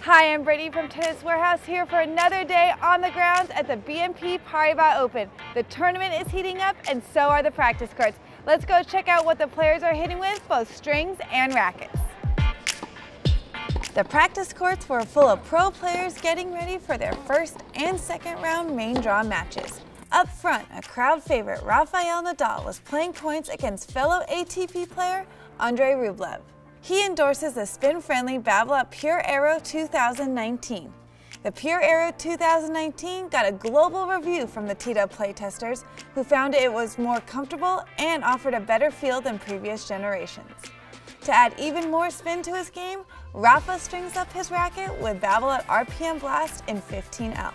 Hi, I'm Brittany from Tennis Warehouse here for another day on the grounds at the BNP Paribas Open. The tournament is heating up and so are the practice courts. Let's go check out what the players are hitting with, both strings and rackets. The practice courts were full of pro players getting ready for their first and second round main draw matches. Up front, a crowd favorite Rafael Nadal was playing points against fellow ATP player Andrei Rublev. He endorses the spin-friendly Babolat Pure Aero 2019. The Pure Aero 2019 got a global review from the Tita playtesters, who found it was more comfortable and offered a better feel than previous generations. To add even more spin to his game, Rafa strings up his racket with Babolat RPM Blast in 15L.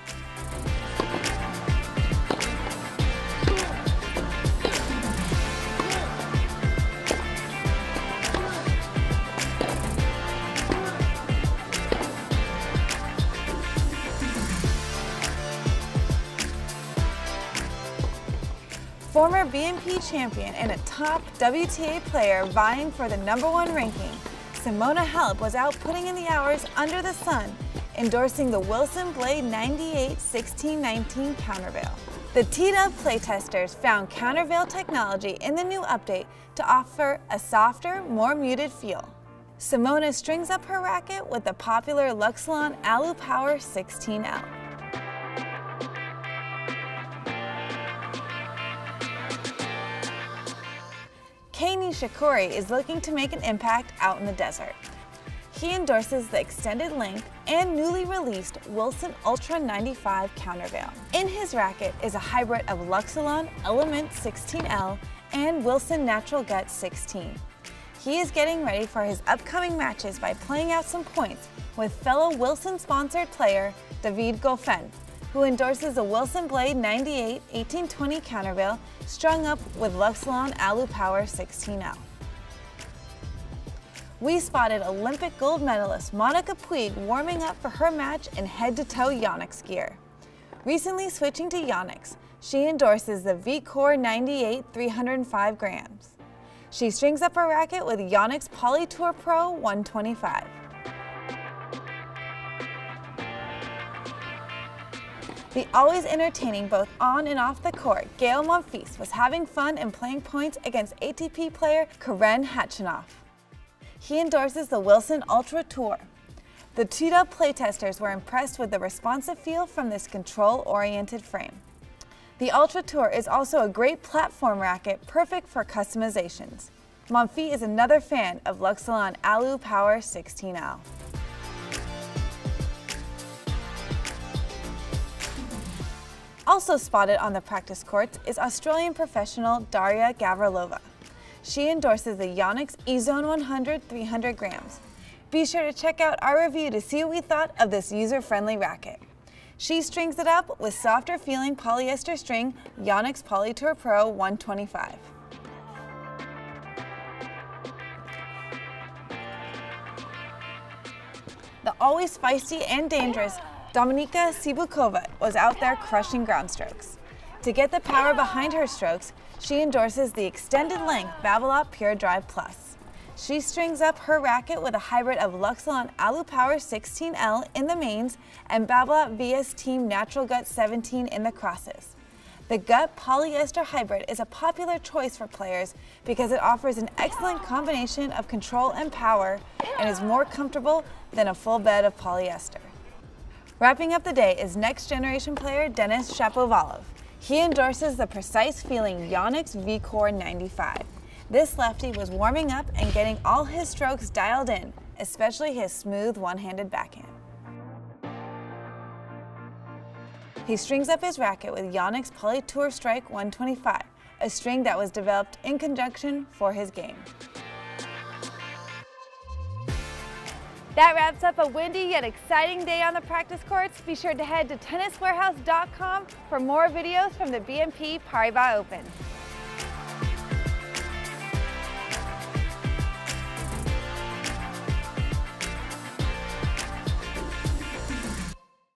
Former BNP champion and a top WTA player vying for the #1 ranking, Simona Halep was out putting in the hours under the sun, endorsing the Wilson Blade 98 1619 countervail. The Tita playtesters found countervail technology in the new update to offer a softer, more muted feel. Simona strings up her racket with the popular Luxilon Alu Power 16L. Kei Nishikori is looking to make an impact out in the desert. He endorses the extended length and newly released Wilson Ultra 95 countervail. In his racket is a hybrid of Luxilon Element 16L and Wilson Natural Gut 16. He is getting ready for his upcoming matches by playing out some points with fellow Wilson-sponsored player David Goffin, who endorses the Wilson Blade 98 1820 countervail strung up with Luxilon Alu Power 16L. We spotted Olympic gold medalist Monica Puig warming up for her match in head-to-toe Yonex gear. Recently switching to Yonex, she endorses the V-Core 98 305 grams. She strings up her racket with Yonex Polytour Pro 125. The always entertaining both on and off the court, Gael Monfils was having fun and playing points against ATP player Karen Khachanov. He endorses the Wilson Ultra Tour. The Tita playtesters were impressed with the responsive feel from this control-oriented frame. The Ultra Tour is also a great platform racket, perfect for customizations. Monfils is another fan of Luxilon Alu Power 16L. Also spotted on the practice courts is Australian professional Daria Gavrilova. She endorses the Yonex E-Zone 100 300 grams. Be sure to check out our review to see what we thought of this user-friendly racket. She strings it up with softer feeling polyester string Yonex Polytour Pro 125. The always feisty and dangerous Dominika Cibulkova was out there crushing ground strokes. To get the power behind her strokes, she endorses the extended length Babolat Pure Drive Plus. She strings up her racket with a hybrid of Luxilon Alu Power 16L in the mains and Babolat VS Team Natural Gut 17 in the crosses. The Gut polyester hybrid is a popular choice for players because it offers an excellent combination of control and power and is more comfortable than a full bed of polyester. Wrapping up the day is next generation player Denis Shapovalov. He endorses the precise feeling Yonex V-Core 95. This lefty was warming up and getting all his strokes dialed in, especially his smooth one-handed backhand. He strings up his racket with Yonex Polytour Strike 125, a string that was developed in conjunction for his game. That wraps up a windy yet exciting day on the practice courts. Be sure to head to tenniswarehouse.com for more videos from the BNP Paribas Open.